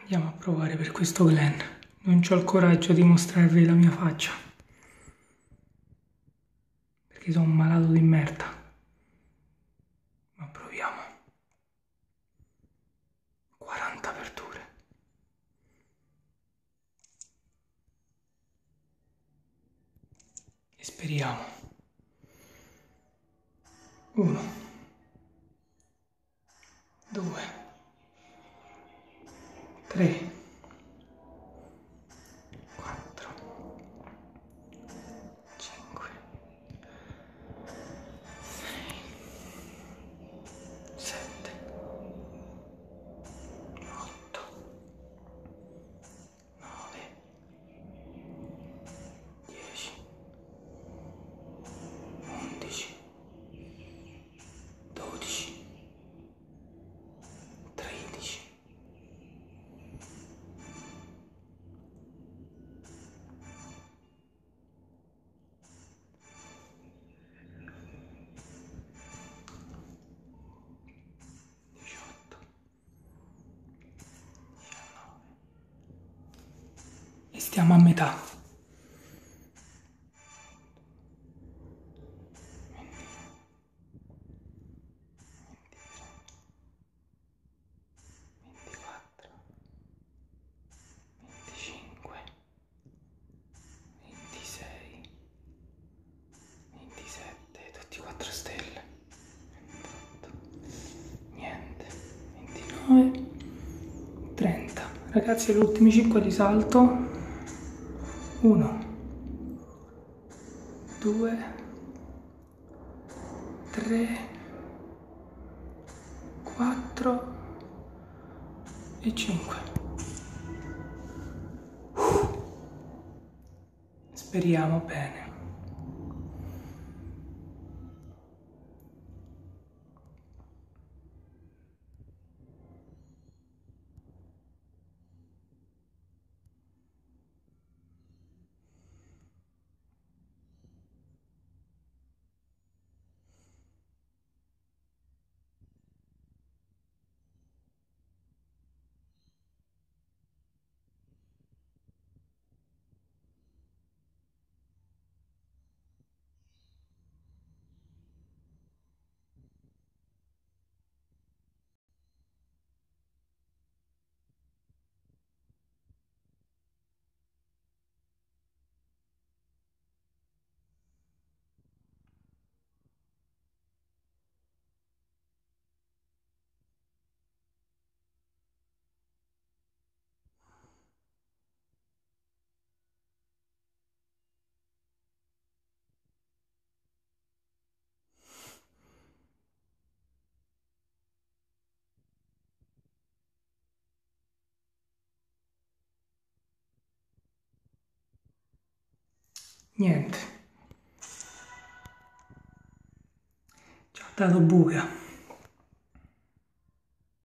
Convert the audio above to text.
Andiamo a provare per questo Glen. Non ho il coraggio di mostrarvi la mia faccia, perché sono un malato di merda. Ma proviamo. 40 aperture. E speriamo. 1, 2, 3, 4, 5, 6, 7, 8, 9, 10, 11, 12, 13, 18, 19 e stiamo a metà. 24, 25, 26, 27, tutti 4 stelle, 28, niente, 29, 30. Ragazzi, gli ultimi 5 li salto. 1, 2, 3, 4 e 5. Speriamo bene. Niente, ci ha dato buca.